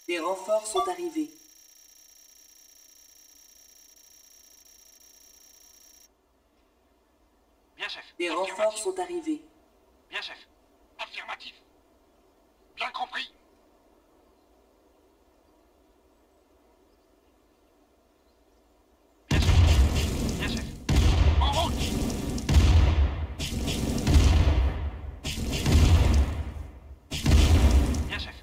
Des renforts sont arrivés. Bien, chef. Des renforts sont arrivés. Bien, chef. Affirmatif. Bien compris. Bien, chef. Bien, chef. En route. Bien, chef.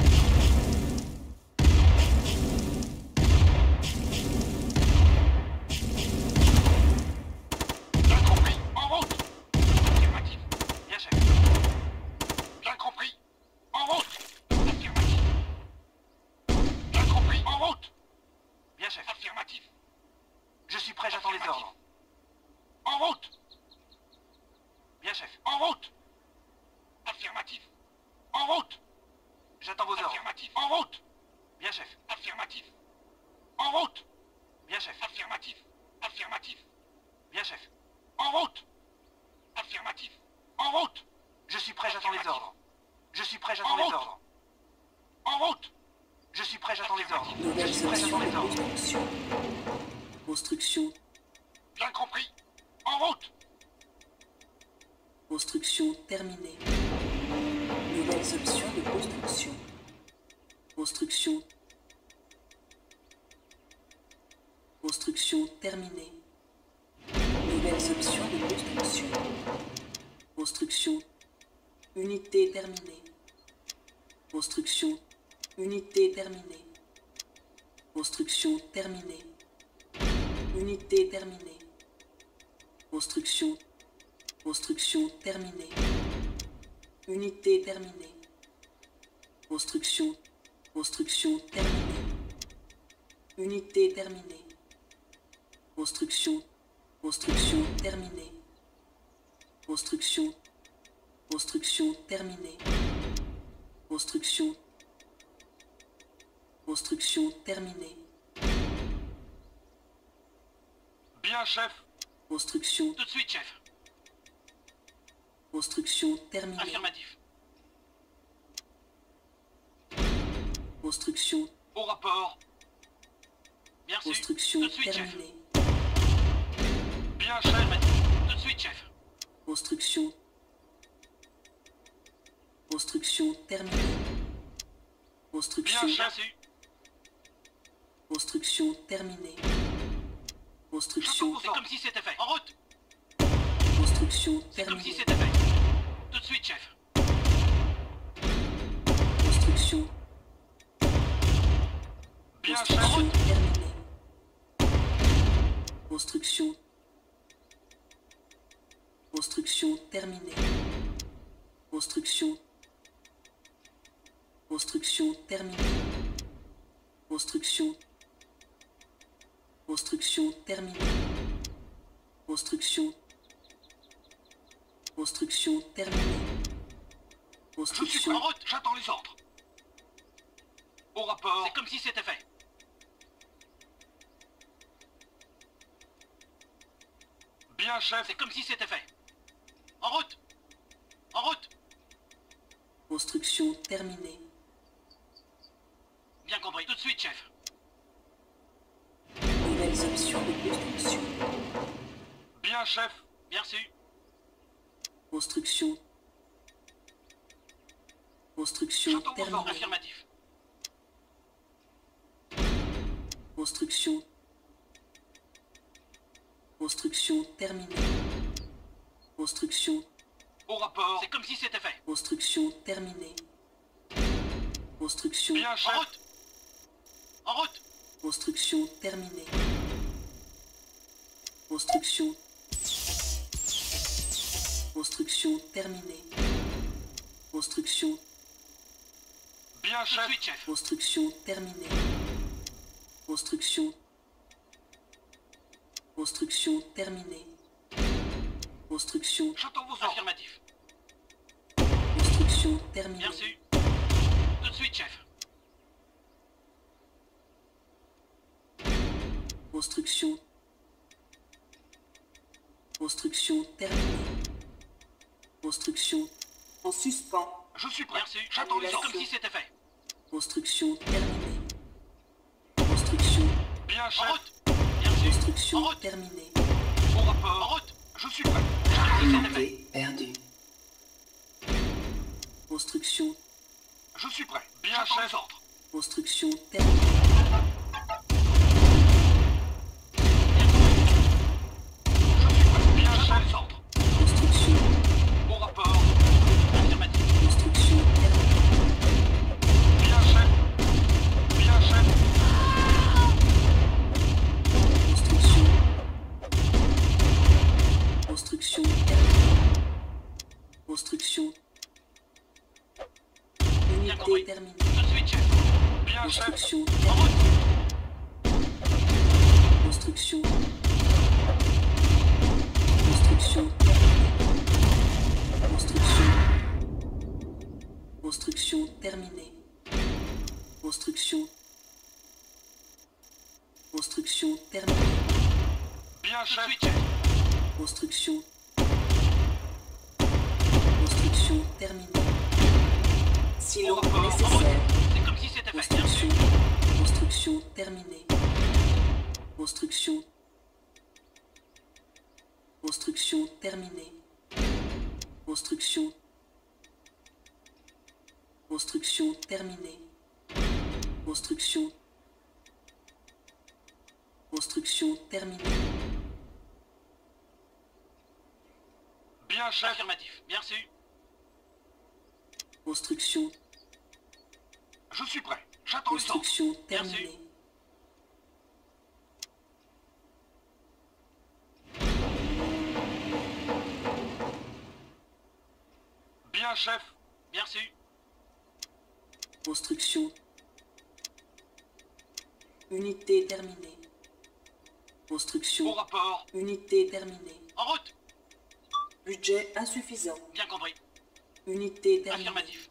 Bien compris. En route. Affirmatif. Bien, chef. Bien compris. En route. Affirmatif. Bien compris. En route. Bien, chef. Affirmatif. Je suis prêt, j'attends les ordres. En route. Bien, chef. En route. Affirmatif. En route. J'attends vos ordres. Affirmatif. En route. Bien, chef. Affirmatif. En route. Bien, chef. Affirmatif. Affirmatif. Bien, chef. En route. Affirmatif. En route. Je suis prêt, j'attends les ordres. Je suis prêt, j'attends les ordres. En route. Je suis prêt, j'attends les ordres. Je Nouvelle suis prêt, section j'attends de les ordres. construction. Construction. Bien compris. En route. Construction terminée. Nouvelles options de construction. Construction. Construction terminée. Nouvelles options de construction. Construction. Unité terminée. Construction. Unité terminée. Construction terminée. Unité terminée. Construction. Construction terminée. Unité terminée. Construction. Construction terminée. Unité terminée. Construction. Construction terminée. Construction. Construction terminée. Construction. Construction terminée. Bien, chef. Construction. Tout de suite, chef. Construction terminée. Affirmatif. Construction. Au rapport. Bien sûr. Construction Tout de suite, chef. terminée. Bien, chef. Tout de suite, chef. Construction. Construction terminée. Construction. Bien, chef. Construction terminée. Construction. C'est comme si c'était fait. En route. Construction C'est comme si terminée. c'était fait. Tout de suite, chef. Construction. Bien, chef. En Construction route. terminée. Construction. Construction terminée. Construction. Construction terminée. Construction. Construction terminée. Construction. Construction terminée. Je suis Construction. en route. J'attends les ordres. Au rapport. C'est comme si c'était fait. Bien, chef. C'est comme si c'était fait. En route. En route. Construction terminée. Bien compris. Tout de suite, chef. Nouvelles options de construction. Bien, chef. Bien sûr. Construction. Construction J'entends vos ordres. terminée. Affirmatif. Construction. Construction terminée. Construction. Au rapport. C'est comme si c'était fait. Construction terminée. Construction. Bien, chef. En route. En route. Construction terminée. Construction. Construction terminée. Construction. Bien, chef. Tout de suite, chef. Construction terminée. Construction. Construction terminée. Construction. J'entends vos ordres. Affirmatif. Construction terminée. Bien sûr. Tout de suite, chef. Construction. Construction terminée. Construction. En suspens. Je suis prêt. Merci. J'attends les ordres. Comme si c'était fait. Construction terminée. Bien, chef. En route. Bien sûr. Construction En route. terminée. Au rapport. En route. Je suis prêt. Unité perdue. Construction. Je suis prêt. Bien, chef. Les ordres. Construction terminée. Je suis prêt. Bien, chef. Les ordres. Construction. Au rapport. Affirmatif. Construction terminée. Bien, chef. Bien, chef. Construction. Construction terminée. Construction. Bien compris. Unité terminée. Tout de suite, chef. Bien, chef. Construction En terminée. route. Construction. Construction terminée. Construction. Construction terminée. Construction. Construction terminée. Bien, chef. Tout de suite, chef. Construction. Construction terminée. Silo Au rapport. En route. nécessaire. C'est comme si c'était fait. Bien Construction. sûr. Construction terminée. Construction. Construction terminée. Construction. Construction terminée. Construction. Construction terminée. Bien, chef. Affirmatif. Bien sûr. Construction. Je suis prêt. J'attends les ordres. Construction Bien sûr. terminée. Bien, chef. Bien sûr. Construction. Unité terminée. Au Construction. rapport. Unité terminée. En route. Budget insuffisant. Bien compris. Unité terminée. Affirmatif.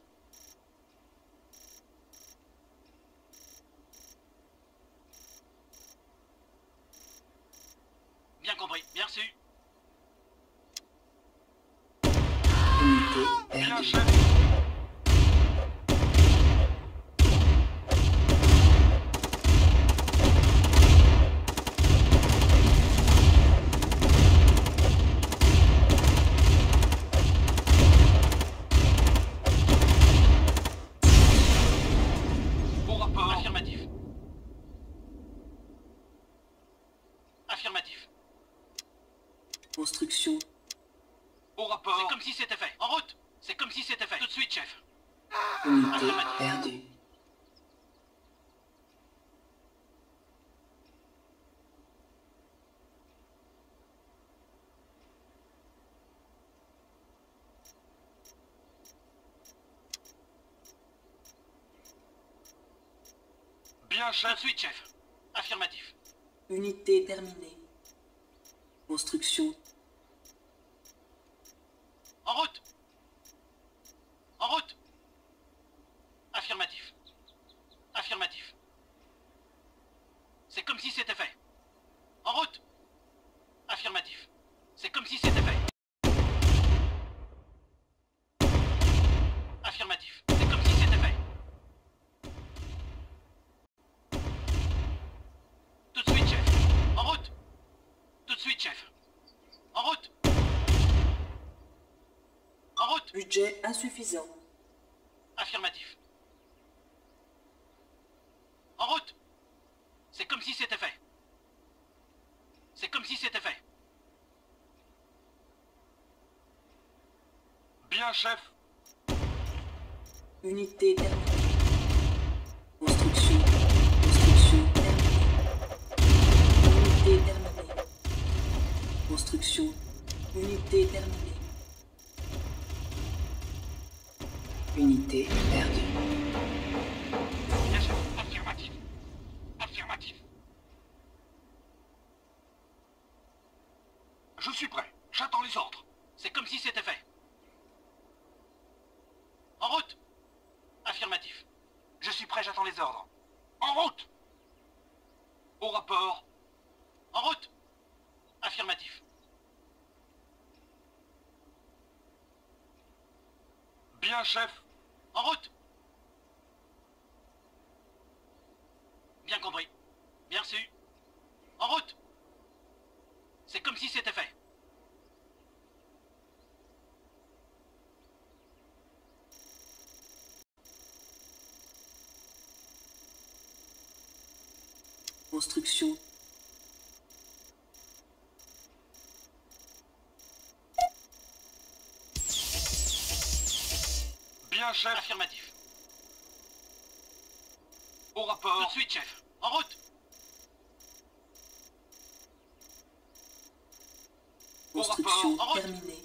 Bien compris. Bien sûr. Unité Bien, perdue. chef. Au rapport. Affirmatif. Affirmatif. Construction. Au rapport. C'est comme si c'était fait. En route. C'est comme si c'était fait. Tout de suite, chef. Unité perdue. Bien, chef. Tout de suite, chef. Affirmatif. Unité terminée. Construction. En route. En route. Affirmatif. Affirmatif. C'est comme si c'était fait. En route. Affirmatif. C'est comme si c'était fait. Affirmatif. C'est comme si c'était fait. Tout de suite, chef. En route. Tout de suite, chef. En route. En route. Budget insuffisant. Affirmatif. En route. C'est comme si c'était fait. C'est comme si c'était fait. Bien, chef. Unité terminée. Construction. Construction terminée. Unité terminée. Construction. Unité terminée. Unité perdue. Bien, chef. Affirmatif. Affirmatif. Je suis prêt. J'attends les ordres. C'est comme si c'était fait. En route. Affirmatif. Je suis prêt, j'attends les ordres. En route. Au rapport. En route. Affirmatif. Bien, chef. En route. Bien compris. Bien sûr. Construction. Bien, chef. Affirmatif. Au rapport. Tout de suite, chef. En route. Construction en route. terminée.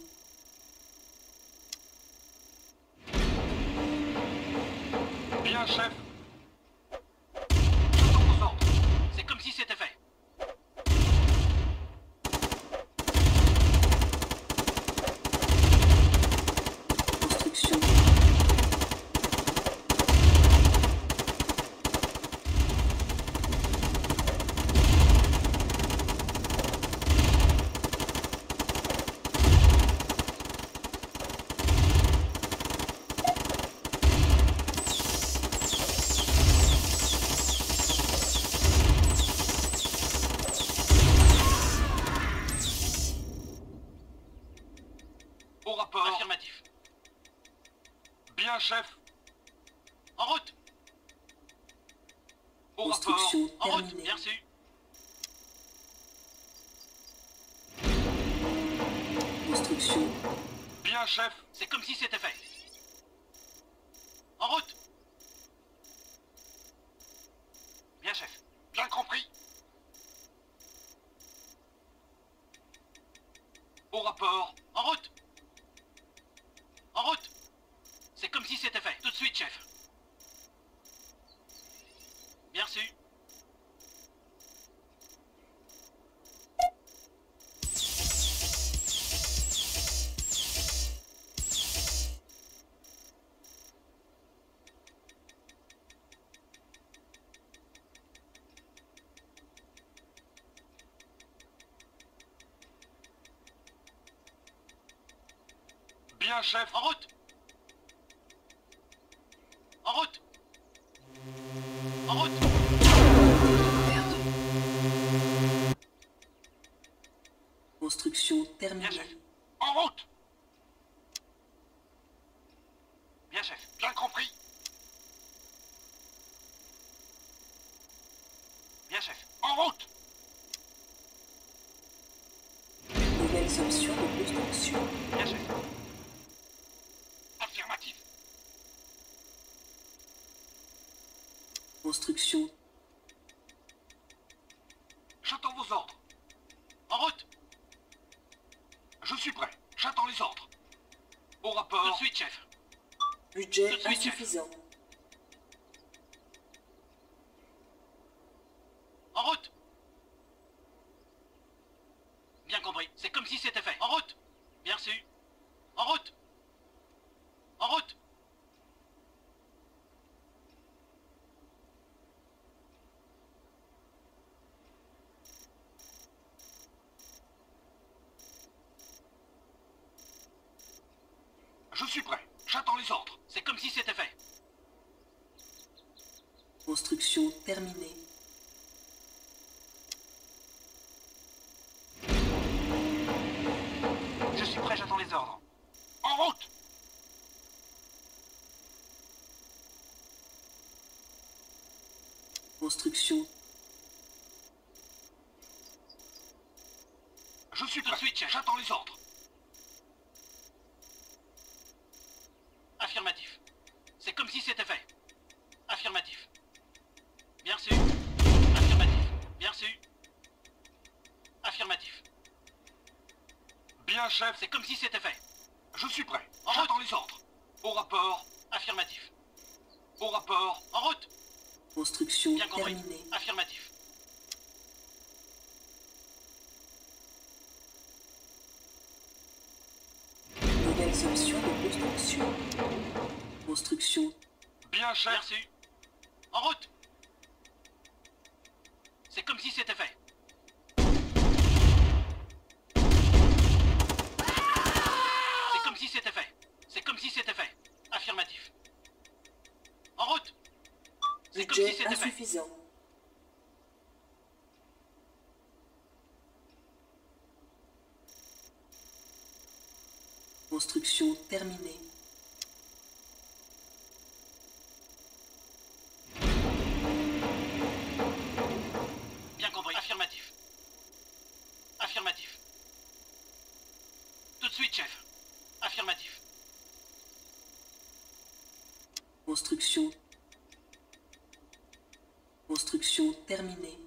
Bien, chef. J'attends vos ordres. C'est comme si c'était fait. Construction. Au rapport. Affirmatif. Bien, chef. En route. Au Construction rapport. En route. terminée. Bien reçu. Construction. Bien, chef. C'est comme si c'était fait. En route. Bien, chef. Bien compris. Au rapport. En route. En route. C'est comme si c'était fait. Tout de suite, chef. Bien reçu. Bien, chef. En route. En route. En route. Perdu. Construction Bien, terminée. chef. En route. Bien, chef. Bien compris. Bien, chef. En route. Nouvelles options de construction. Bien, chef. Affirmatif. Construction. J'attends vos ordres. En route. Je suis prêt. J'attends les ordres. Au rapport. Tout de suite, chef. Budget Tout de suite, chef. insuffisant. En route. Bien compris. C'est comme si c'était fait. En route. Bien reçu. En route. En route. Je suis prêt. J'attends les ordres. C'est comme si c'était fait. Construction terminée. Je suis prêt, j'attends les ordres. En route. Construction. Je suis prêt. Tout de suite, chef. J'attends les ordres. Affirmatif. C'est comme si c'était fait. Affirmatif. Bien reçu. Affirmatif. Bien reçu. Affirmatif. Bien, chef. C'est comme si c'était fait. Je suis prêt. J'attends les ordres. Au rapport. Affirmatif. Au rapport. En route. Construction Bien compris. terminée. Affirmatif. Nouvelles options de construction. Construction. Bien, chef. Bien reçu. En route. C'est comme si c'était fait. C'est comme si c'était fait. C'est comme si c'était fait. Affirmatif. En route. C'est comme si Budget c'était fait. insuffisant. Construction terminée. Construction. Construction terminée.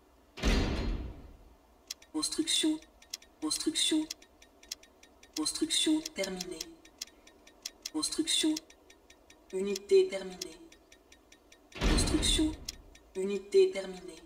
Construction. Construction. Construction terminée. Construction. Unité terminée. Construction. Unité terminée.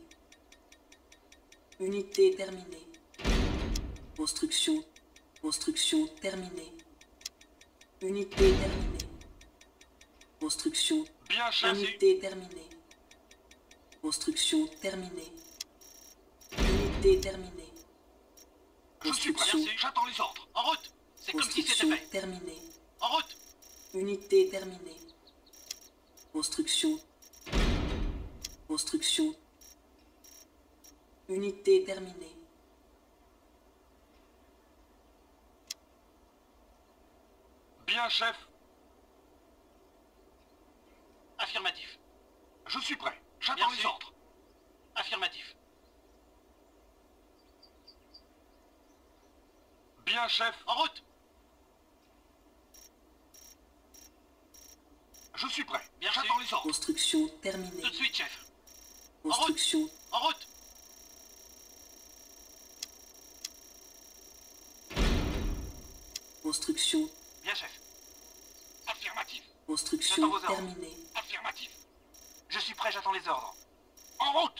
Unité terminée. Construction. Construction terminée. Unité terminée. Construction. Bien, chef. Unité terminée. Construction terminée. Unité terminée. Je suis prêt. Construction. Merci. J'attends les ordres. En route. C'est comme si c'était Construction fait. terminée. En route. Unité terminée. Construction. Construction. Unité terminée. Bien, chef. Affirmatif. Je suis prêt. J'attends les ordres. Affirmatif. Bien, chef. En route. Je suis prêt. Bien, j'attends les ordres. Construction terminée. Tout de suite, chef. Construction. En route. Construction. Bien, chef. Affirmatif. Construction J'attends vos ordres. terminée. Affirmatif. Je suis prêt, j'attends les ordres. En route.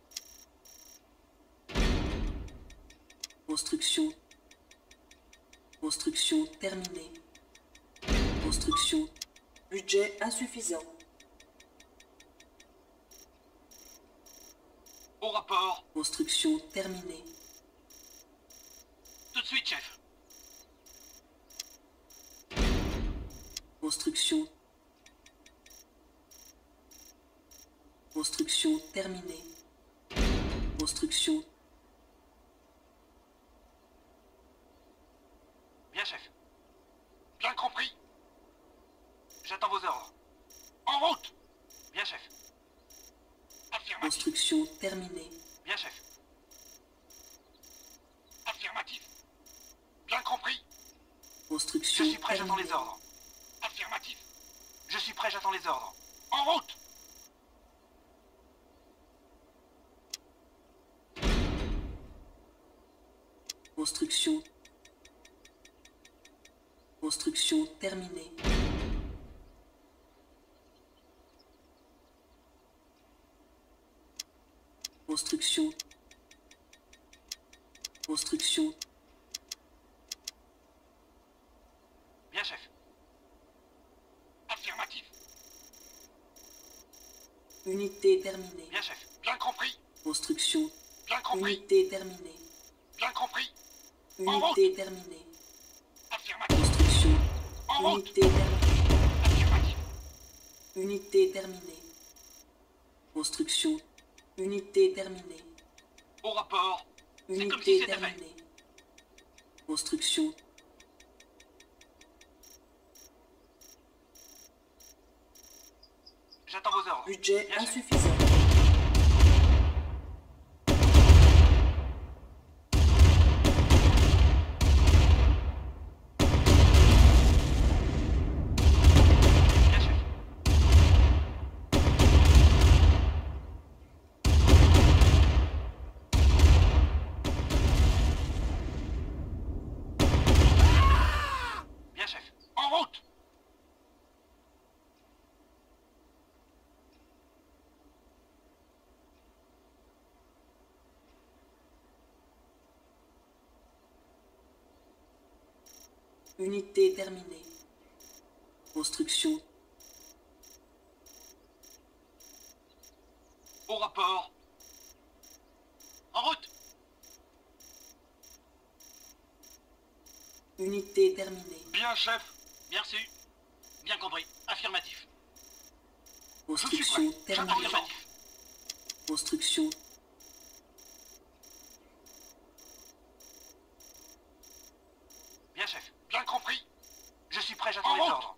Construction. Construction terminée. Construction. Budget insuffisant. Au rapport. Construction terminée. Tout de suite, chef. Construction. Construction terminée. Construction. Bien, chef. Bien compris. J'attends vos ordres. En route. Bien, chef. Affirmatif. Construction terminée. Bien, chef. Affirmatif. Bien compris. Construction Je suis prêt, j'attends terminée. les ordres. Affirmatif. Je suis prêt, j'attends les ordres. En route. Construction. Construction terminée. Construction. Construction. Bien, chef. Affirmatif. Unité terminée. Bien, chef. Bien compris. Construction. Bien compris. Unité terminée. Bien compris. Unité terminée. Affirmatif. Construction. En route. Unité terminée. Affirmatif. Unité terminée. Construction. Unité terminée. Au rapport. C'est comme si Unité c'était fait. terminée. Construction. J'attends vos ordres. Budget Bien, chef. insuffisant. Bien, chef. Bien, chef. En route. Unité terminée. Construction. Au rapport. En route. Unité terminée. Bien, chef. Bien reçu. Bien compris. Affirmatif. Je suis Construction prêt. J'attends terminée. les ordres. Construction. Bien, chef. Bien compris. Je suis prêt, j'attends les ordres.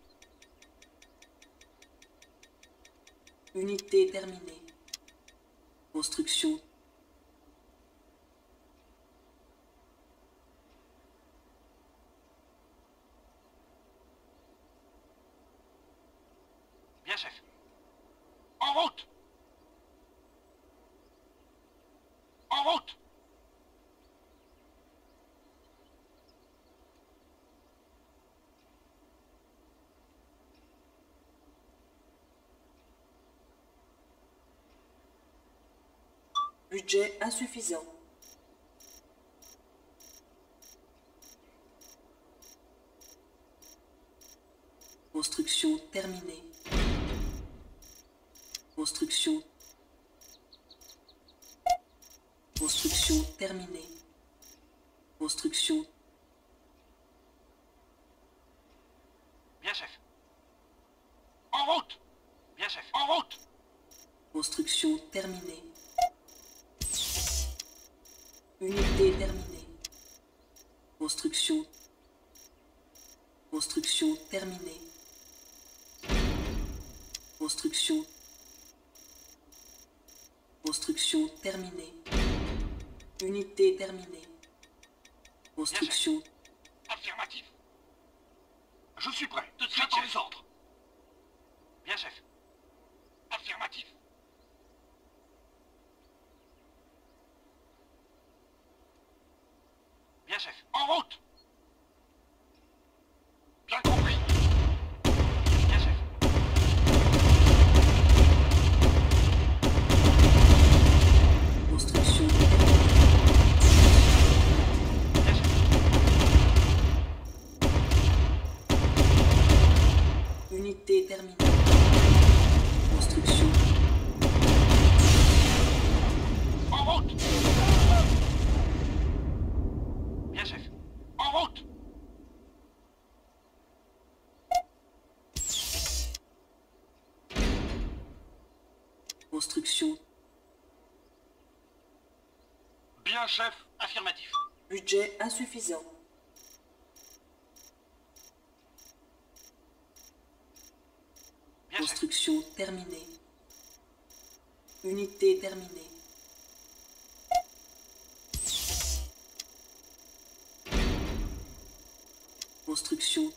Unité terminée. Construction. Bien, Bien, chef. En route! En route! Budget insuffisant. Construction terminée. Construction. Construction terminée. Construction. Bien, chef. En route! Bien, chef. En route! Construction terminée. Unité terminée. Construction. Construction terminée. Construction. Construction terminée. Unité terminée. Construction. Affirmatif. Je suis prêt. De suite, chef. Les ordres. Bien, chef. Affirmatif. Bien, chef. En route! Bien compris. Bien, chef. Construction. Bien, chef. Unité terminée. Construction. En route! Bien, chef. En route! Construction. Bien, chef. Affirmatif. Budget insuffisant. Bien, chef. Construction terminée. Unité terminée. Construction.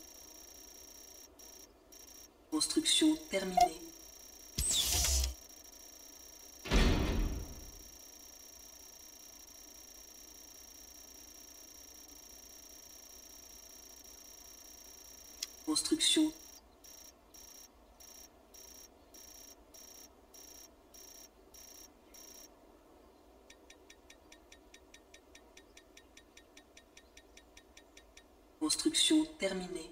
Construction terminée. Construction. Construction terminée.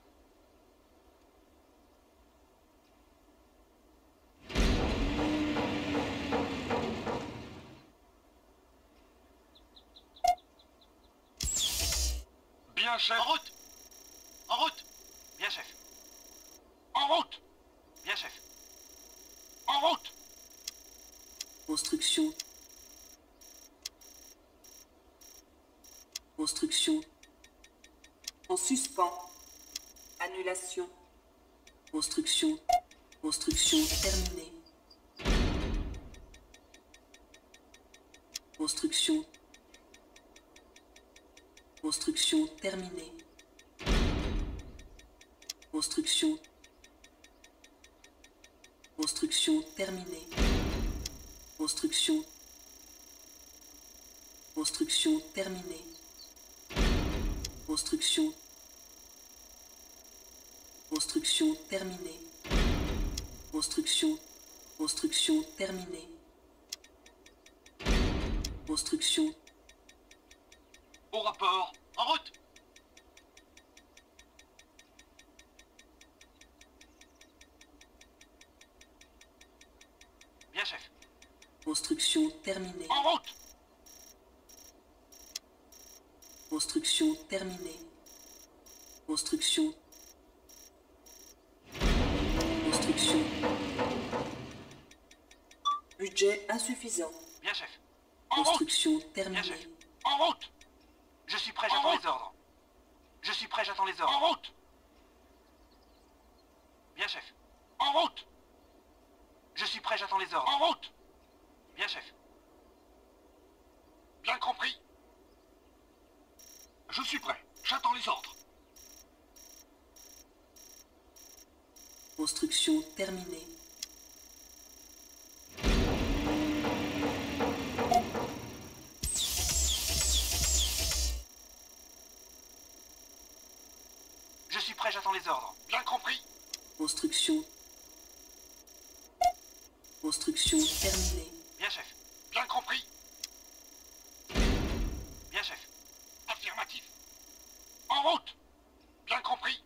Bien, chef. En route! En route! Bien, chef. En route! Bien, chef. En route! Construction. Construction. En suspens. Annulation. Construction. Construction terminée. Construction. Construction terminée. Construction. Construction terminée. Construction. Construction terminée. Construction. Construction terminée. Construction. Construction terminée. Construction. Au rapport. En route! Bien, chef. Construction terminée. En route! Construction terminée. Construction. Construction. Budget insuffisant. Bien, chef. En route! Construction Bien, terminée. chef. En route! Je suis prêt, j'attends les ordres. Je suis prêt, j'attends les ordres. En route! Bien, chef. En route! Je suis prêt, j'attends les ordres. En route! Bien, chef. Bien compris. Je suis prêt, j'attends les ordres. Construction terminée. Je suis prêt, j'attends les ordres. Bien compris. Construction. Construction terminée. Bien, chef. Bien compris. Bien, chef. Affirmatif. En route. Bien compris.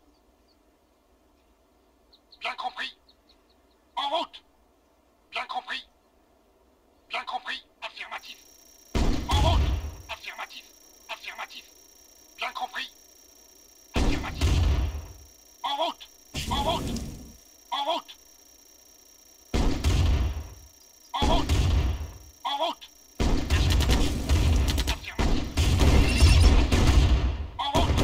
Bien compris. En route. Bien compris. Bien compris. Affirmatif. En route. Affirmatif. Affirmatif. Bien compris. Affirmatif. En route. En route. En route. En route. En route. Bien sûr. Affirmatif. En route.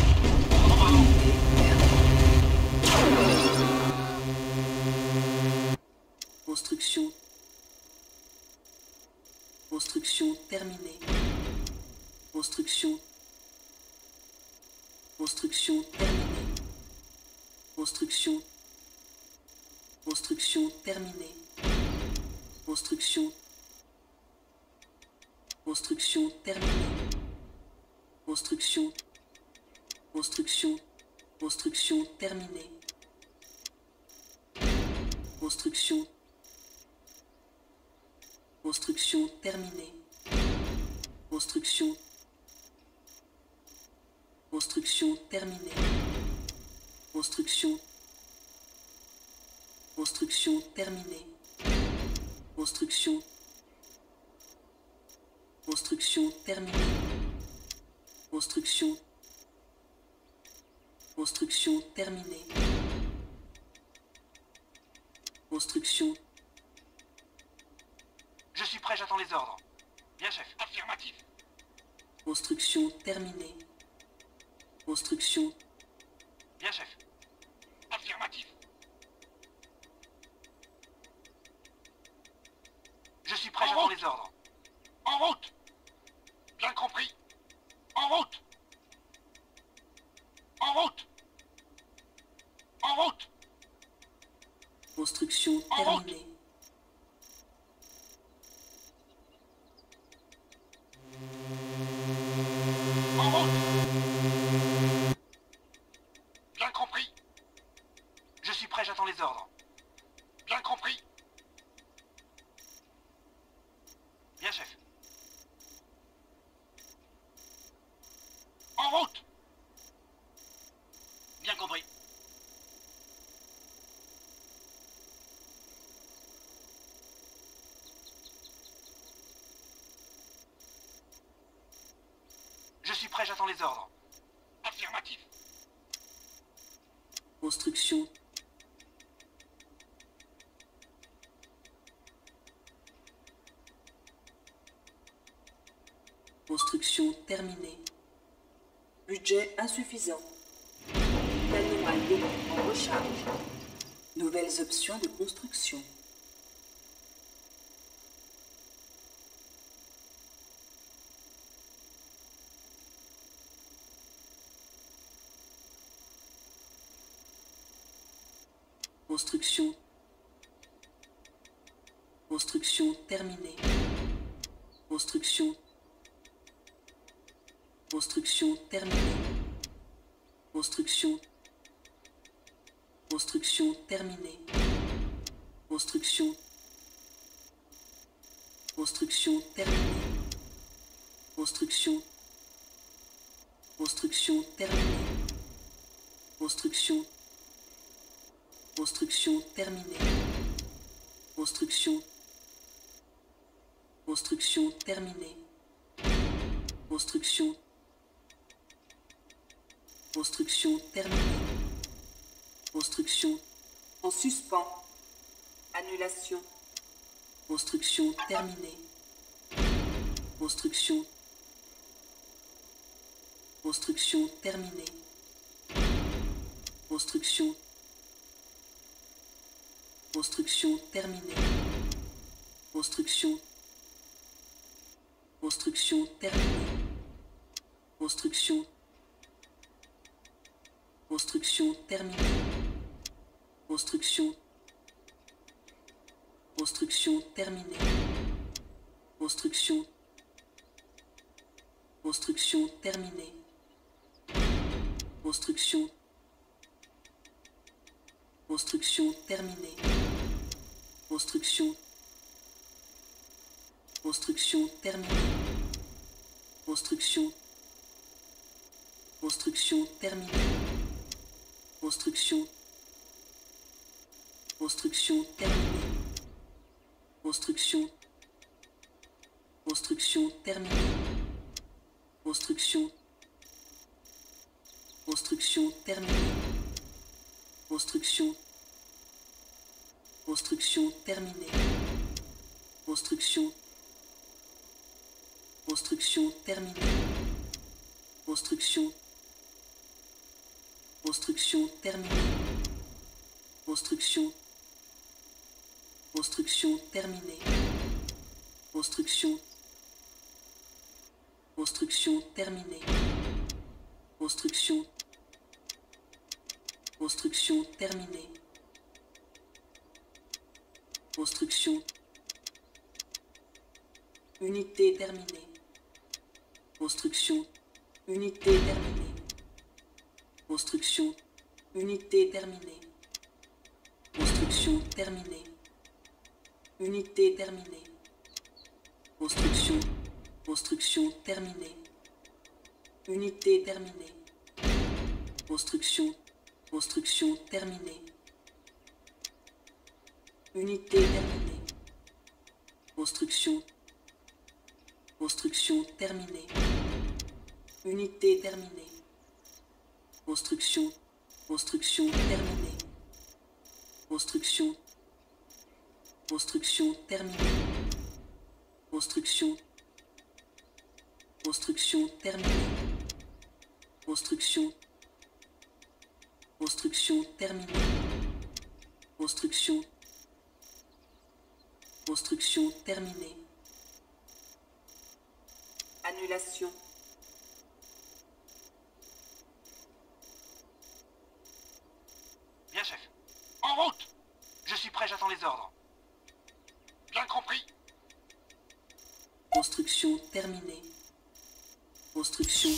Construction. Construction terminée. Construction. Construction terminée. Construction. Construction terminée. Construction. Construction terminée. Construction. Construction. Construction terminée. Construction. Construction terminée. Construction. Construction terminée. Construction. Construction terminée. Construction. Construction terminée. Construction. Construction terminée. Construction. Je suis prêt, j'attends les ordres. Bien, chef. Affirmatif. Construction terminée. Construction. Bien, chef. Affirmatif. Je suis prêt, j'attends les ordres. En route. Bien compris. En route. En route. En route. Construction En route. terminée. En route. Bien compris. Je suis prêt, j'attends les ordres. Bien compris. Bien, chef. En route. Bien compris. Je suis prêt, j'attends les ordres. Affirmatif. Construction. Construction terminée. Budget insuffisant. Animal en recharge. Nouvelles options de construction. Construction. Construction terminée. Construction. Construction terminée. Construction. Construction terminée. Construction. Construction terminée. Construction. Construction terminée. Construction. Construction terminée. Construction. Construction terminée. Construction. Construction terminée. Construction. En suspens. Annulation. Construction terminée. Construction. Construction terminée. Construction. Construction terminée. Construction. Construction terminée. Construction. Construction terminée. Construction. Construction terminée. Construction. Construction terminée. Construction. Construction terminée. Construction. Construction terminée. Construction. Construction terminée. Construction. Construction terminée. Construction. Construction terminée. Construction. Construction terminée. Construction. Construction terminée. Construction. Construction terminée. Construction. Construction terminée. Construction. Construction terminée. Construction. Construction terminée. Construction. Construction terminée. Construction. Unité terminée. Construction. Unité terminée. Construction. Unité terminée. Construction terminée. Unité terminée. Construction. Construction terminée. Unité terminée. Construction. Construction terminée. Unité terminée. Construction. Construction terminée. Unité terminée. Construction. Construction terminée. Construction. Construction terminée. Construction. Construction terminée. Construction. Construction terminée. Construction. Construction terminée. Annulation. Bien, chef. En route! Je suis prêt, j'attends les ordres. Bien compris. Construction terminée. Construction.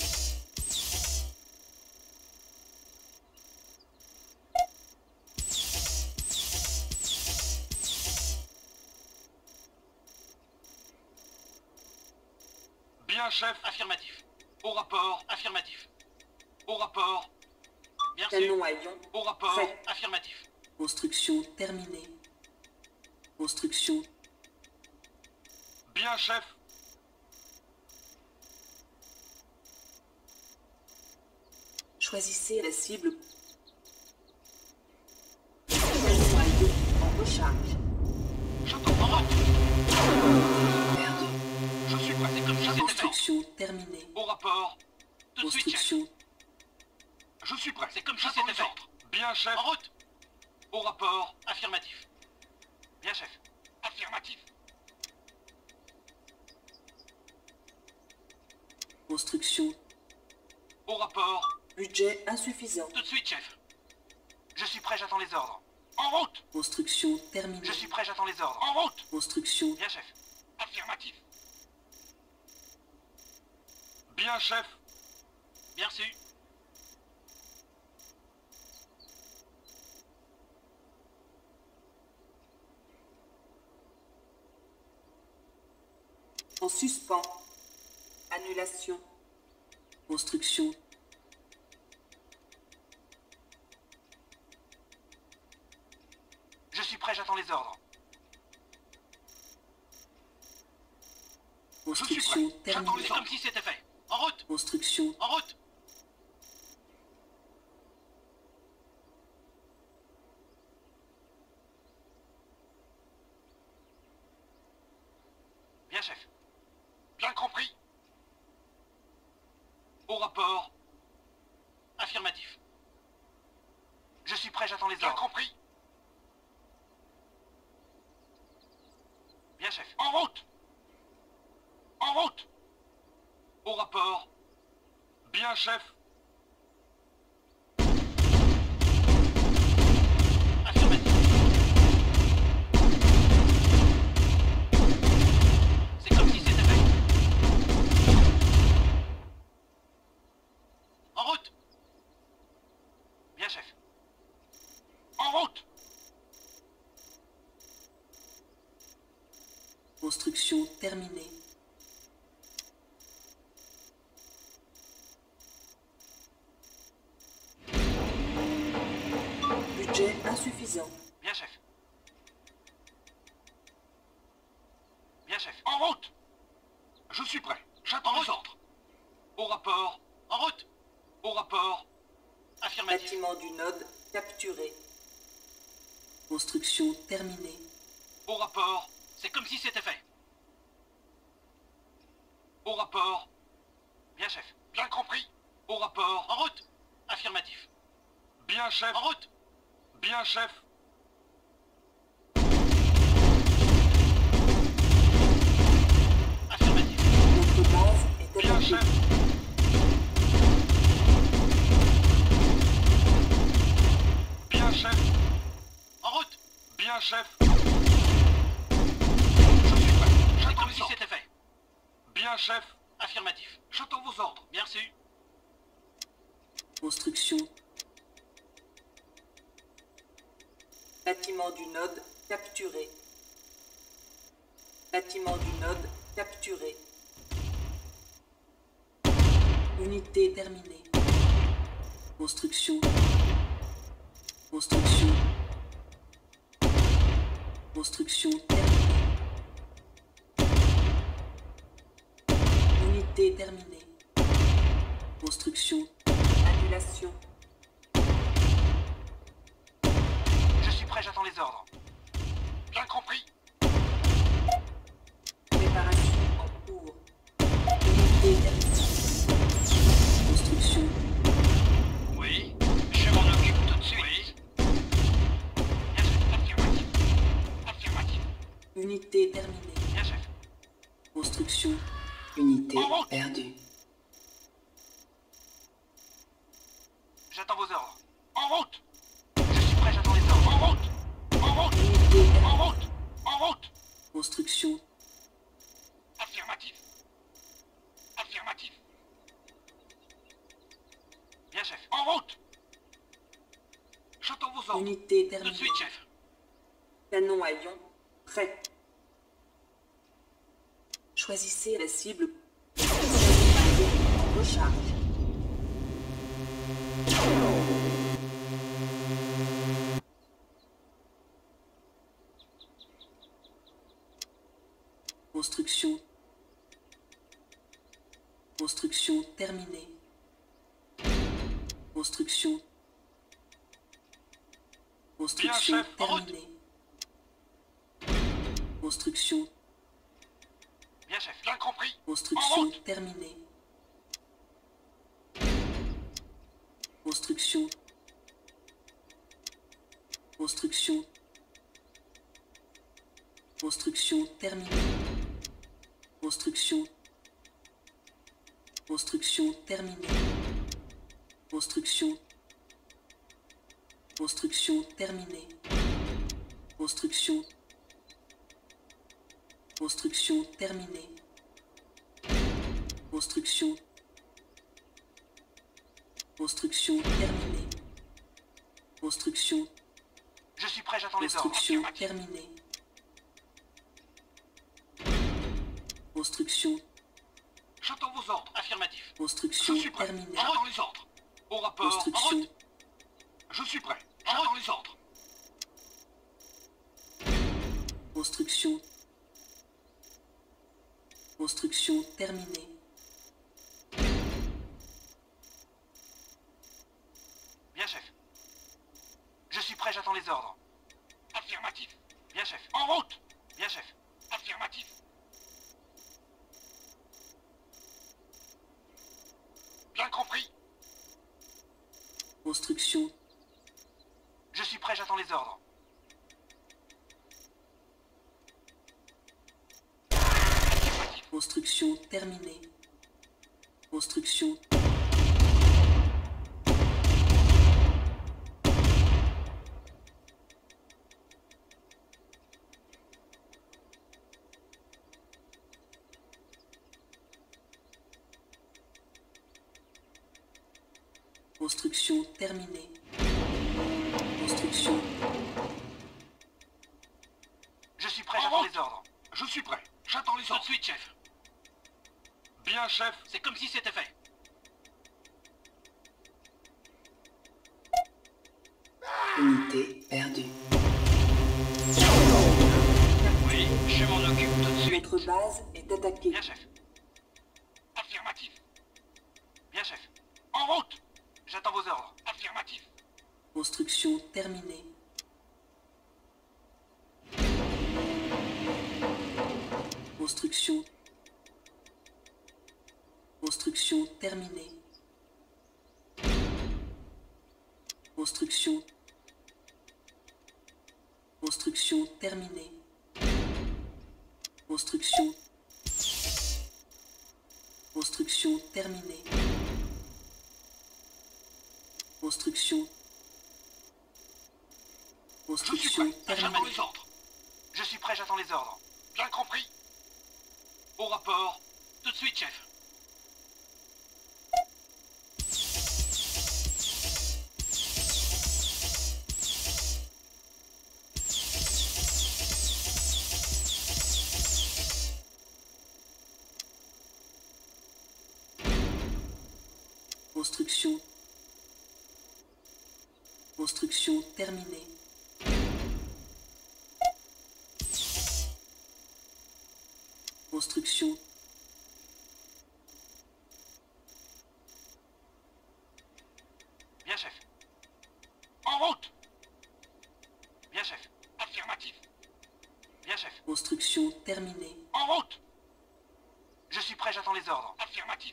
Bien, chef, affirmatif. Au rapport, affirmatif. Au rapport. Bien sûr. Canon à ion. Au rapport, Fait. affirmatif. Construction terminée. Construction. Bien, chef. Choisissez la cible. Canon à ion en recharge. Je tombe en route. Perdu. Je suis prêt, c'est comme ça, c'était fait. Construction terminée. Au rapport. Tout de suite, chef. Construction. Je suis prêt, c'est comme ça, c'était fait. Bien, chef. En route. Au rapport, affirmatif. Bien, chef. Affirmatif. Construction. Au rapport. Budget insuffisant. Tout de suite, chef. Je suis prêt, j'attends les ordres. En route. Construction terminée. Je suis prêt, j'attends les ordres. En route. Construction. Bien, chef. Affirmatif. Bien, chef. Bien reçu. En suspens. Annulation. Construction. Je suis prêt, j'attends les ordres. Je suis Construction prêt. J'attends les terminée. ordres comme si c'était fait. En route. Construction. En route. Bien, chef. Bien compris. Au rapport. Affirmatif. Je suis prêt, j'attends les ordres. Bien compris. Bien, chef. En route. En route. Au rapport. Bien, chef. Affirmatif. Construction terminée. Budget insuffisant. Bien, chef. Bien, chef. En route! Je suis prêt. J'attends les ordres. Au rapport. En route! Au rapport. Affirmatif. Bâtiment du node capturé. Construction terminée. Au rapport. C'est comme si c'était fait. Au rapport. Bien, chef. Bien compris. Au rapport. En route. Affirmatif. Bien, chef. En route. Bien, chef. Affirmatif. Notre base est Bien, attaquée. chef. Bien, chef. En route. Bien, chef. Je suis prêt. J'attends les ordres. C'était fait. Bien, chef. Affirmatif. J'attends vos ordres. Bien reçu. Construction. Bâtiment du node capturé. Bâtiment du node capturé. Unité terminée. Construction. Construction. Construction terminée. Unité terminée. Construction. Annulation. Je suis prêt, j'attends les ordres. Bien compris. Préparation en cours. Unité terminée. Construction. Oui. Je m'en occupe tout de suite. Oui. Bien, chef. Affirmatif. Affirmatif. Unité terminée. Bien, chef. Construction. Unité En route. perdue. J'attends vos ordres. En route. Je suis prêt, j'attends les ordres. En route. En route. Unité En terminée. route. En route. Construction. Affirmatif. Affirmatif. Bien, chef. En route. J'attends vos ordres. Unité Tout de terminée. suite, chef. Canon à ion prêt. Choisissez la cible. Recharge. Construction. Construction terminée. Construction. Construction chef, en route. terminée. Construction. Bien, chef. Bien compris. En Construction route. terminée. Construction. Construction. Construction terminée. Construction. Construction terminée. Construction. Construction terminée. Construction. Construction terminée. Construction. Construction terminée. Construction. Je suis prêt, j'attends les ordres. Construction Affirmatif. terminée. Construction. J'attends vos ordres. Affirmatif. Construction Je suis prêt. terminée. J'attends les ordres. Au rapport. En Construction. route. Je suis prêt. J'attends les ordres. Construction. Construction terminée. Bien, chef. Je suis prêt, j'attends les ordres. Affirmatif. Bien, chef. En route. Bien, chef. Affirmatif. Bien compris. Construction. Je suis prêt, j'attends les ordres. Affirmatif. Construction terminée. Construction. Construction terminée. Construction. Je suis prêt, j'attends les ordres. Je suis prêt. Tout de suite, chef. Bien, chef. C'est comme si c'était fait. Unité perdue. Oui, je m'en occupe tout de suite. Notre base est attaquée. Bien, chef. Affirmatif. Bien, chef. En route. J'attends vos ordres. Affirmatif. Construction terminée. Construction. Construction terminée. Construction. Construction terminée. Construction. Construction terminée. Construction. Je suis Construction prêt. J'attends terminée. les ordres. Je suis prêt, j'attends les ordres. Bien compris. Au rapport. Tout de suite, chef. Construction. Construction terminée. Construction. Bien, chef. En route. Bien, chef. Affirmatif. Bien, chef. Construction terminée. En route. Je suis prêt, j'attends les ordres. Affirmatif.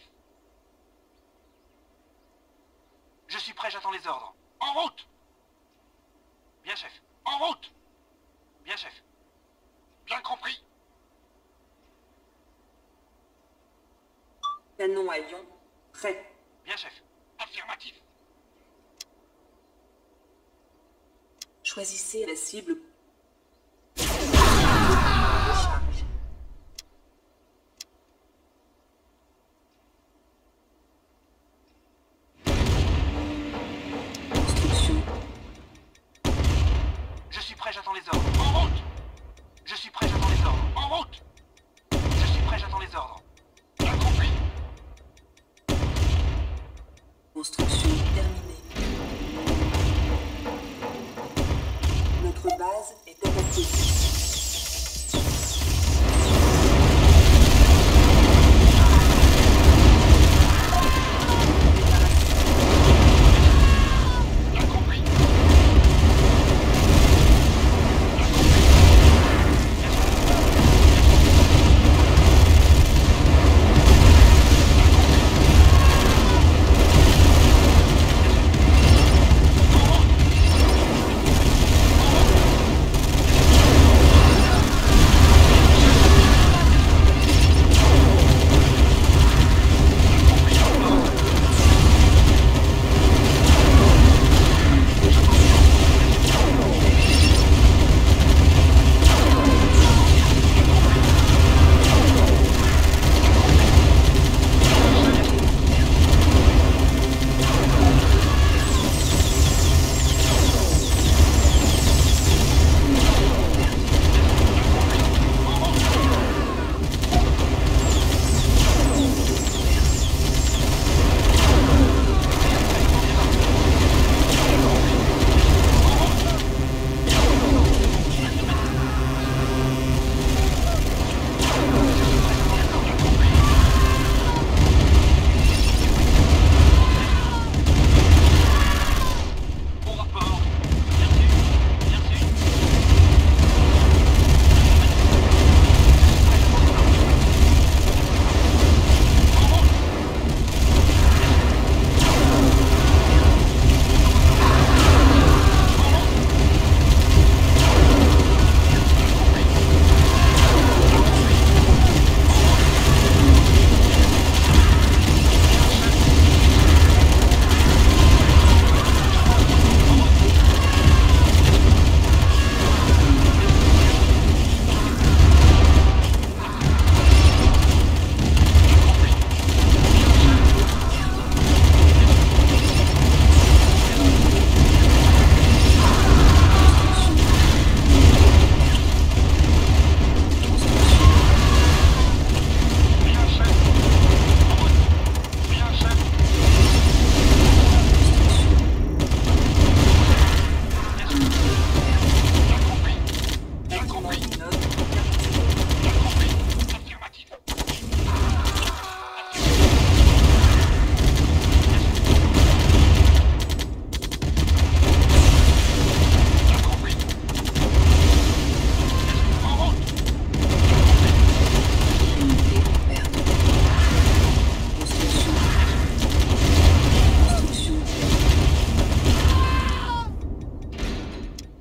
Je suis prêt, j'attends les ordres. En route. Bien, chef. En route. Bien, chef. Bien compris. Canon à ion prêt. Bien, chef. Affirmatif. Choisissez la cible. Construction. Je suis prêt, j'attends les ordres. En route. Je suis prêt, j'attends les ordres. En route. Je suis prêt, j'attends les ordres. Bien compris. Construction terminée. Notre base est attaquée. Bien compris.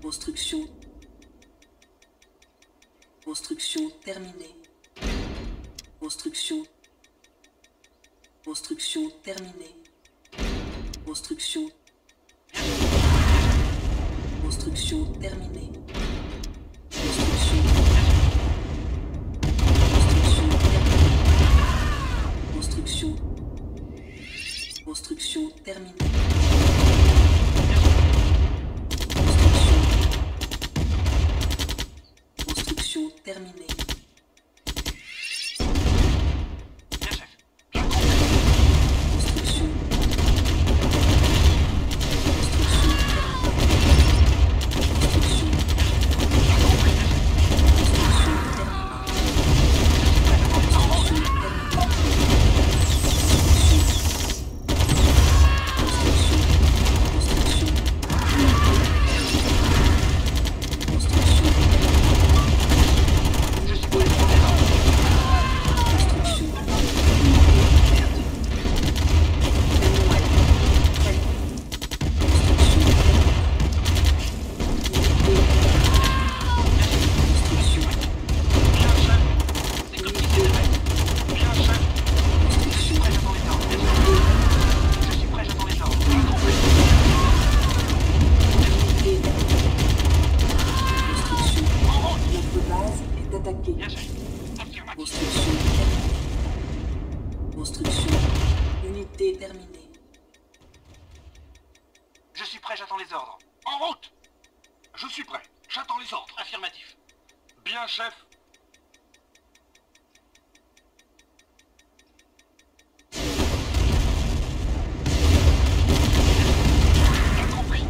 Construction. Construction terminée. Construction. Construction terminée. Construction. Construction terminée. Construction. Construction. Construction terminée. Construction terminée. Bien, chef. Construction. Bien, chef. Affirmatif. Construction. Construction. Unité terminée. Je suis prêt, j'attends les ordres. En route! Je suis prêt, j'attends les ordres. Affirmatif. Bien, chef. Bien compris.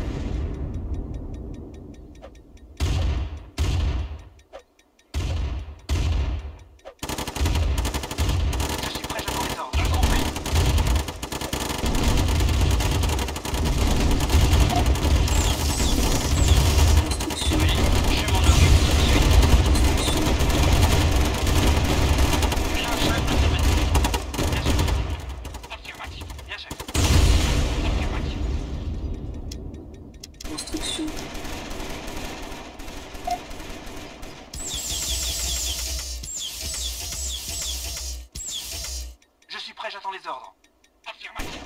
Je suis prêt, j'attends les ordres. Bien compris. Construction. Oui, je m'en occupe tout de suite. Bien, chef. Affirmatif. Bien, chef. Affirmatif. Construction. Je suis prêt, j'attends les ordres. Affirmatif.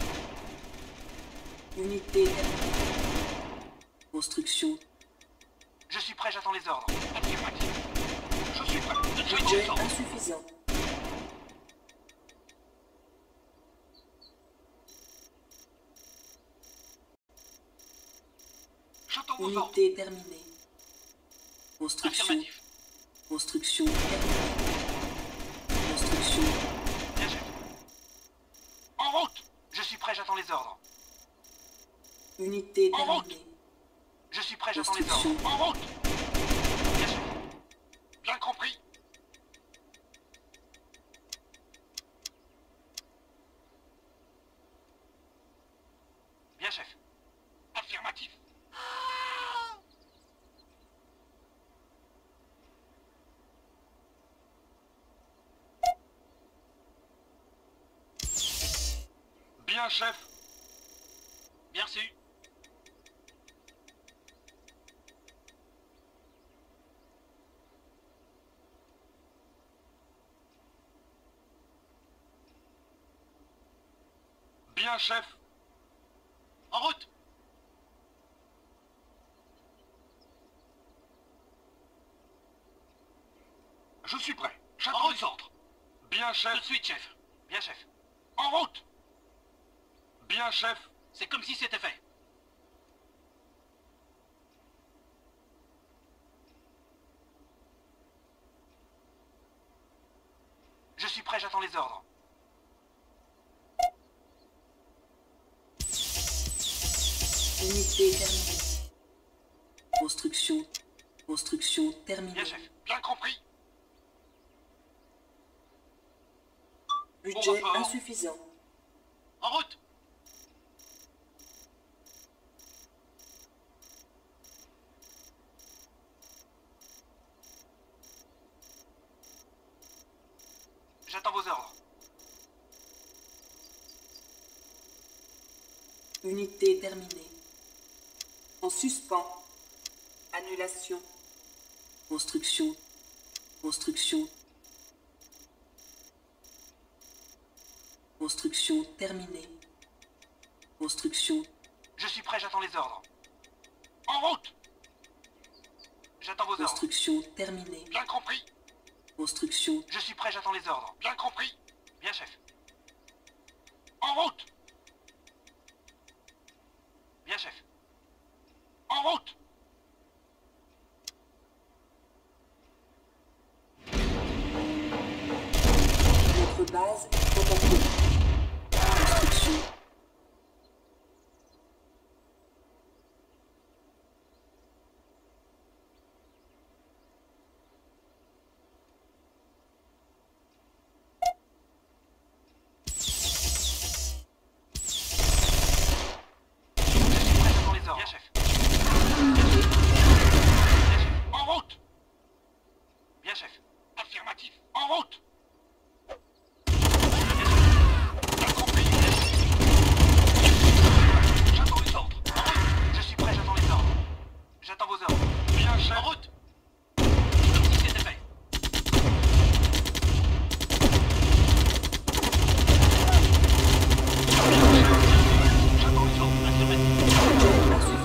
Unité terminée. Construction. Je suis prêt, j'attends les ordres. Affirmatif. Je suis prêt. J'attends Budget les ordres. insuffisant. J'attends vos ordres. Unité terminée. Construction. Affirmatif. Construction terminée. Construction. Bien, chef. En route! Je suis prêt, j'attends les ordres. Unité En route. terminée. Je suis prêt, j'attends les Construction. ordres. En route! Bien, chef. Bien compris. Bien, chef. Affirmatif. Bien, chef. Bien reçu. Bien, chef. En route. Je suis prêt. J'attends les ordres. Bien, chef. Tout de suite, chef. Bien, chef. En route. Bien, chef. C'est comme si c'était fait. Je suis prêt, j'attends les ordres. Unité terminée. Construction. Construction terminée. Bien, chef. Bien compris. Budget rapport. insuffisant. En route. J'attends vos ordres. Unité terminée. En suspens. Annulation. Construction. Construction. Construction terminée. Construction. Je suis prêt, j'attends les ordres. En route! J'attends vos ordres. Construction terminée. Bien compris. Construction. Je suis prêt, j'attends les ordres. Bien compris. Bien, chef. En route! Bien, chef. En route! Notre base est attaquée. Construction. Bien, chef. Bien, chef. En route! Bien, chef. Affirmatif. En route! Bien compris. J'attends les ordres. En route! Je suis prêt, j'attends les ordres. J'attends vos ordres. Bien, chef. En route! C'était fait. J'attends les ordres. Affirmatif.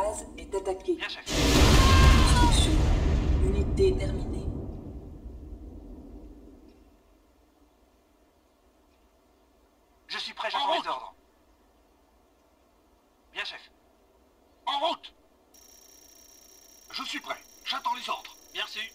base est attaquée. Bien, chef. Construction. Unité terminée. Je suis prêt, j'attends les ordres. Bien, chef. En route! Je suis prêt, j'attends les ordres. Bien reçu.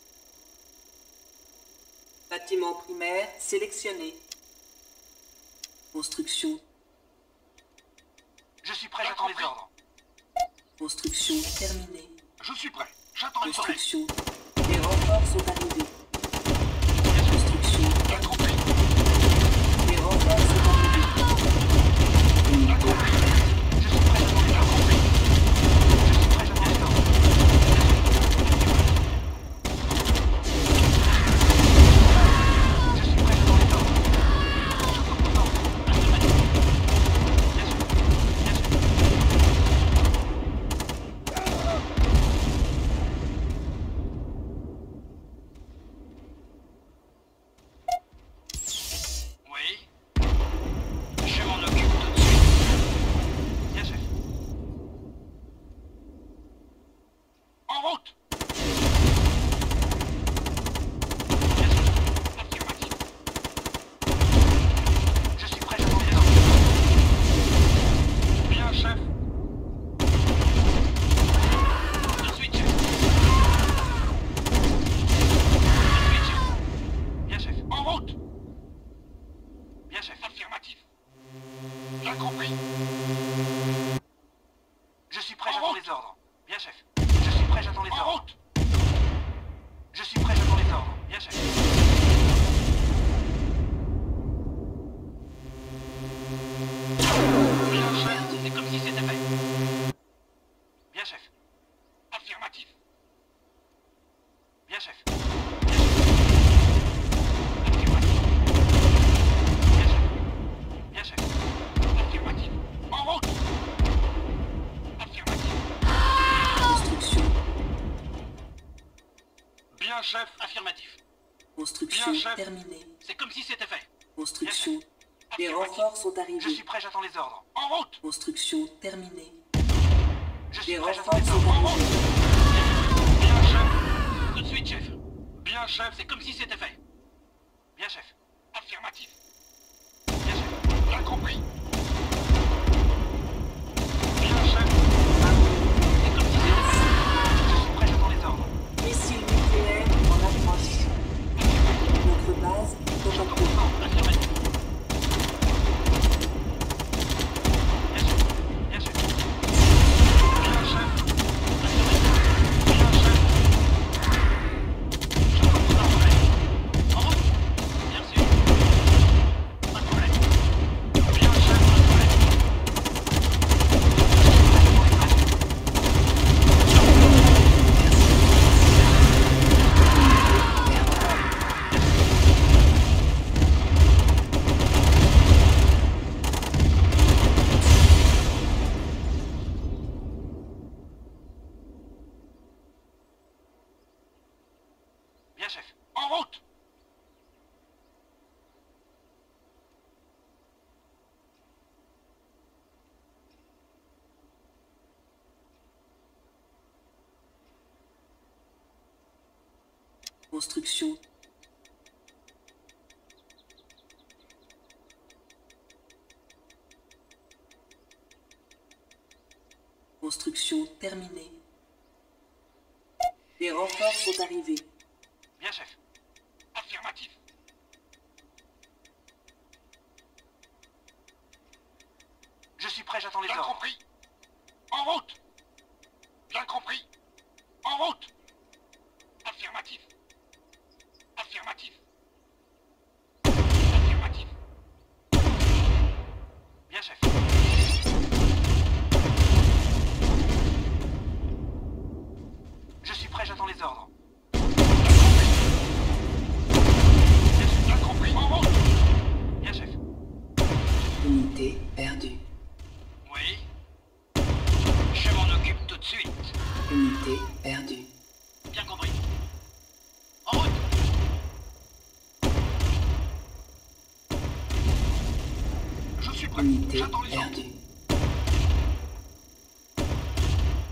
Bâtiment primaire sélectionné. Construction. Je suis prêt, j'attends les ordres. Construction terminée. Je suis prêt, j'attends les ordres. Construction. Les renforts sont arrivés. Construction. Bien compris. Les renforts sont arrivés. Bien compris. Je suis prêt, j'attends les ordres. Je suis prêt, j'attends les ordres. Je suis prêt, j'attends les ordres. J'attends vos ordres. Affirmatif. Bien sûr. Bien sûr. Oui. Je m'en occupe tout de suite. Bien, chef. En route. Bien, chef. Affirmatif. Je suis prêt, j'attends les ordres. Bien, chef. Tout de suite, chef. Tout de suite, chef. Bien, chef. En route. Bien, chef. Affirmatif. Bien compris. Je suis prêt, j'attends les ordres. Bien, chef. Je suis prêt, j'attends les ordres. En route. Je suis prêt, j'attends les ordres. Bien, chef. Bien, chef. C'est comme si c'était fait. Bien, chef. Affirmatif. Bien, chef. Bien, chef. Affirmatif. Bien, chef. Bien, chef. Affirmatif. En route. Affirmatif. Construction. Bien, chef. Affirmatif. Construction Bien, chef. terminée. C'est comme si c'était fait. Construction. Les Affirmatif. renforts sont Je arrivés. suis prêt, j'attends les ordres. En route. Construction terminée. Je suis Les prêt, j'attends renforts les sont ordres. En route. arrivés. Bien, chef. Tout de suite, chef. Bien, chef. C'est comme si c'était fait. Bien, chef. Affirmatif. Bien, chef. Bien compris. Bien, chef. C'est comme si c'était fait. Je suis prêt, j'attends les ordres. Missile nucléaire en approche. Notre base est J'attends attaquée. vos ordres. Affirmatif. Bien, chef. Bien, chef. Bien, chef. Affirmatif. Bien, chef. J'attends vos ordres. En route. Bien sûr. Pas de problème. Bien, chef. Pas de problème. Bien, chef. En route. Construction. Construction terminée. Les renforts sont arrivés. Bien, chef. Affirmatif. Je suis prêt, j'attends les ordres. Bien compris. En route. Bien compris. En route. Affirmatif. Affirmatif. Affirmatif. Bien, chef. Je suis prêt, j'attends les ordres. Bien, chef. Bien compris. En route. Bien, chef. Unité perdue. Oui. Je m'en occupe tout de suite. Unité perdue. Bien compris. En route. Je suis prêt. Unité J'attends les ordres. perdue.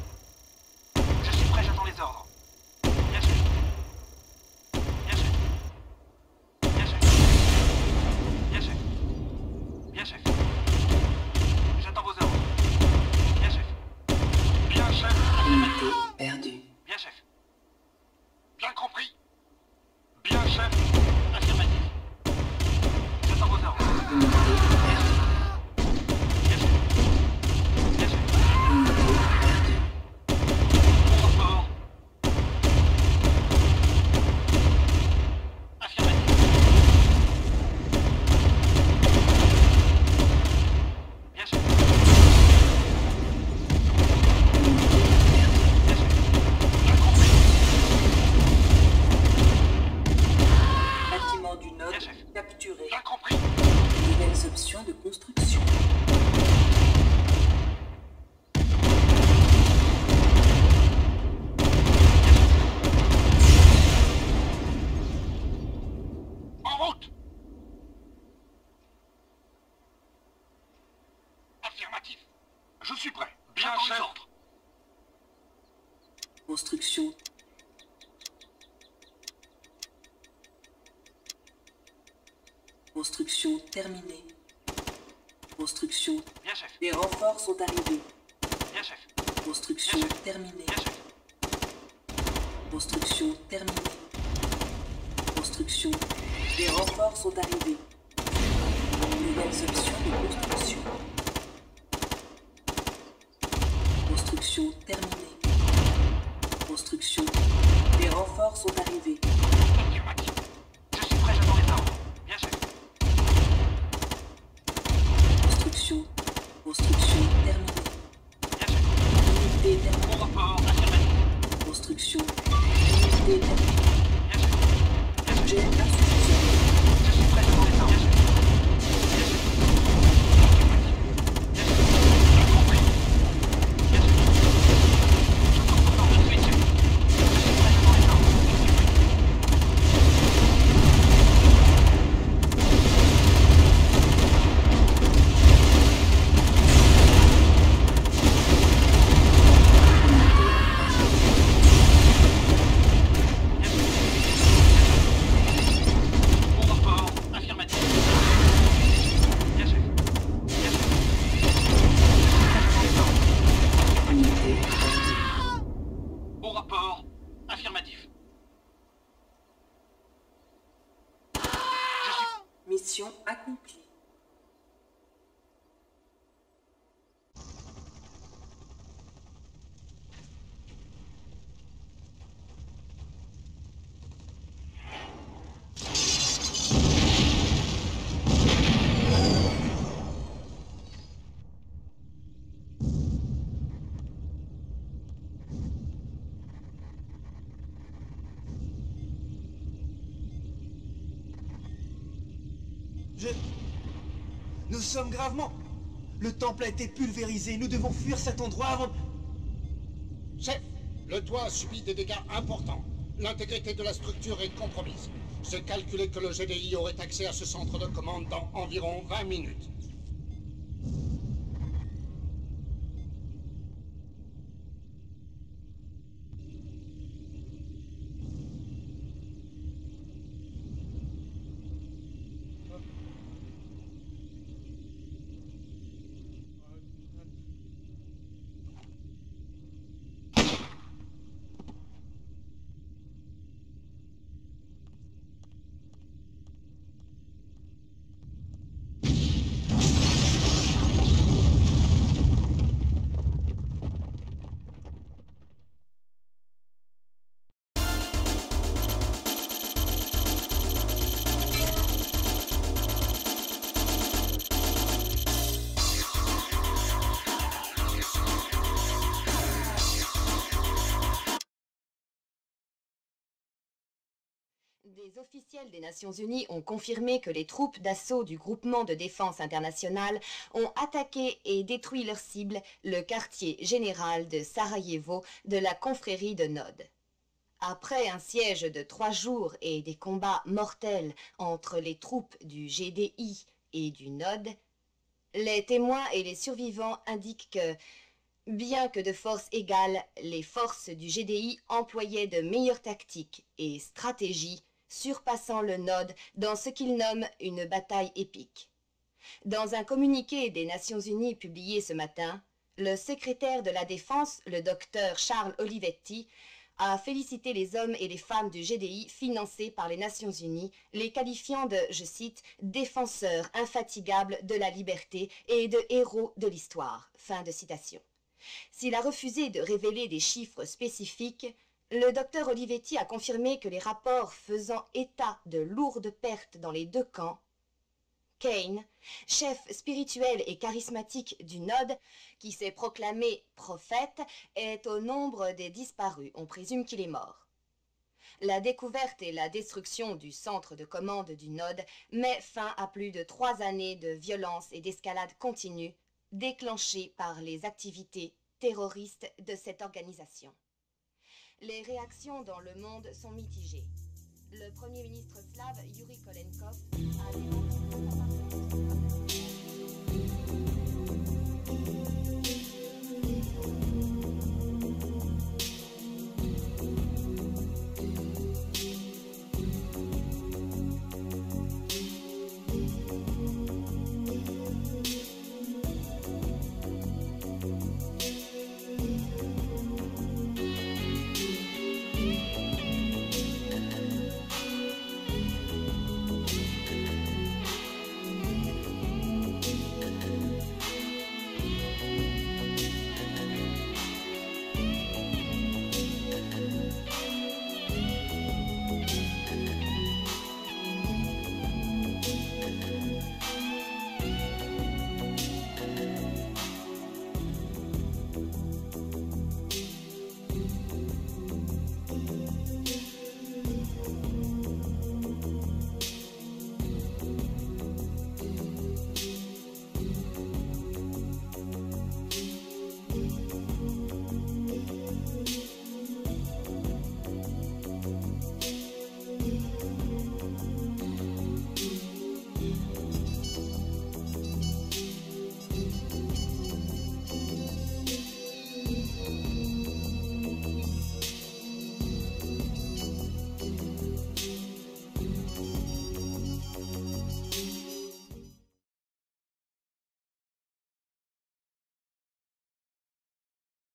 capturé. Bien compris. Nouvelles options de construction. En route. Affirmatif. Je suis prêt. Bien, chef. Construction. Construction terminée. Construction. Bien, chef. Les renforts sont arrivés. Bien, chef. Construction terminée. Bien, chef. Construction terminée. Construction. Les renforts sont arrivés. Nouvelles options de construction. Construction terminée. Construction. Les renforts sont arrivés. Affirmatif. Je suis prêt, j'attends les ordres. Bien, chef. Construction. Construction terminée. Bien, chef. Unité terminée. Au rapport. Affirmatif. Construction. Unité terminée. Bien, chef. Budget insuffisant. Je suis prêt, j'attends les ordres. Bien, chef. Bien, chef. Bien, compris. Bien, chef. Je comprends tout de suite, chef. Je suis prêt, j'attends les ordres. Au rapport. Affirmatif. Bien, chef. Bien, chef. Unité. Au rapport. Affirmatif. Je suis... Mission accomplie. Nous sommes gravement... Le temple a été pulvérisé. Nous devons fuir cet endroit avant... Chef, le toit a subi des dégâts importants. L'intégrité de la structure est compromise. J'ai calculé que le GDI aurait accès à ce centre de commande dans environ 20 minutes. Des officiels des Nations Unies ont confirmé que les troupes d'assaut du groupement de défense internationale ont attaqué et détruit leur cible, le quartier général de Sarajevo de la confrérie de Nod. Après un siège de 3 jours et des combats mortels entre les troupes du GDI et du Nod, les témoins et les survivants indiquent que, bien que de force égale, les forces du GDI employaient de meilleures tactiques et stratégies, surpassant le Nod dans ce qu'ils nomment une bataille épique. Dans un communiqué des Nations Unies publié ce matin, le secrétaire de la Défense, le docteur Charles Olivetti, a félicité les hommes et les femmes du GDI financés par les Nations Unies, les qualifiant de, je cite, « défenseurs infatigables de la liberté et de héros de l'histoire ». Fin de citation. S'il a refusé de révéler des chiffres spécifiques, le docteur Olivetti a confirmé que les rapports faisant état de lourdes pertes dans les 2 camps, Kane, chef spirituel et charismatique du Nod, qui s'est proclamé prophète, est au nombre des disparus. On présume qu'il est mort. La découverte et la destruction du centre de commande du Node met fin à plus de 3 années de violence et d'escalade continue, déclenchées par les activités terroristes de cette organisation. Les réactions dans le monde sont mitigées. Le Premier ministre slave Yuri Kolenkov